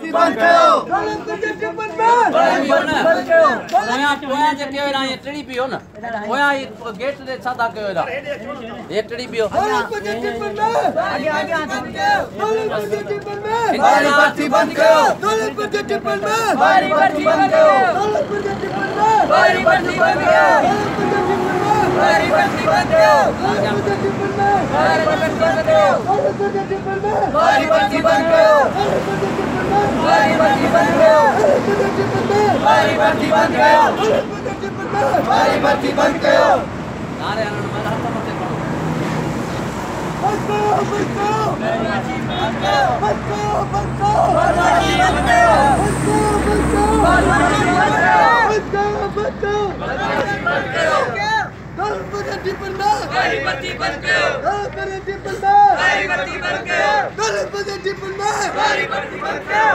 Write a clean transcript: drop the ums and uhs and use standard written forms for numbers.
भर्ती बंद कयो ओया जे कयो ना ये टेड़ी पियो ना ओया गेट दे सादा कयो दा ये टेड़ी पियो आगे भारी भर्ती बंद कयो भारी भर्ती बंद कयो भारी भर्ती बंद कयो भारी भर्ती बंद कयो भारी भर्ती बंद कयो भारी भर्ती बंद कयो भारी भर्ती बंद कयो भारी भर्ती बंद कयो भारी भर्ती बंद कयो नारे मारा हाथ मत करो भारी भर्ती बंद कयो